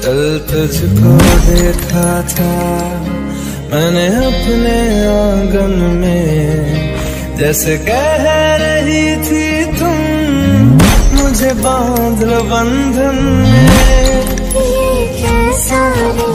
कल तुझको देखा था मैंने अपने आंगन में, जैसे कह रही थी तुम मुझे बांध लो बंधन में। ये कैसा